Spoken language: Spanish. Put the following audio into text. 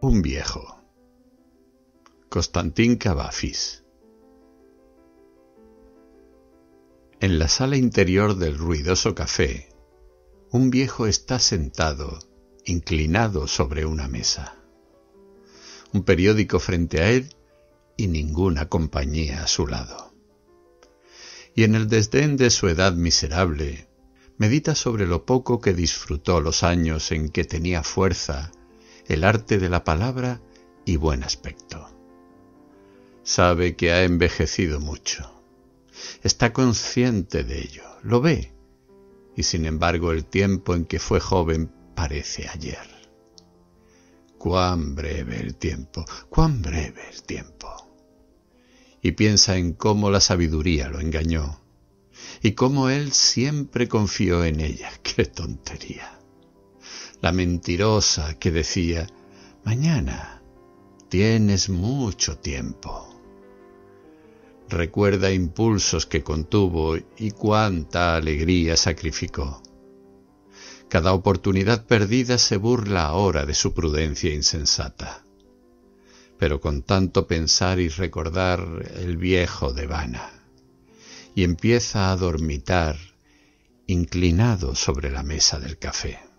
Un viejo. Constantin Cavafis. En la sala interior del ruidoso café, un viejo está sentado, inclinado sobre una mesa. Un periódico frente a él y ninguna compañía a su lado. Y en el desdén de su edad miserable, medita sobre lo poco que disfrutó los años en que tenía fuerza, el arte de la palabra y buen aspecto. Sabe que ha envejecido mucho. Está consciente de ello, lo ve, y sin embargo el tiempo en que fue joven parece ayer. Cuán breve el tiempo, cuán breve el tiempo. Y piensa en cómo la sabiduría lo engañó, y cómo él siempre confió en ella. ¡Qué tontería! La mentirosa que decía, mañana tienes mucho tiempo. Recuerda impulsos que contuvo y cuánta alegría sacrificó. Cada oportunidad perdida se burla ahora de su prudencia insensata. Pero con tanto pensar y recordar el viejo devana, y empieza a dormitar inclinado sobre la mesa del café.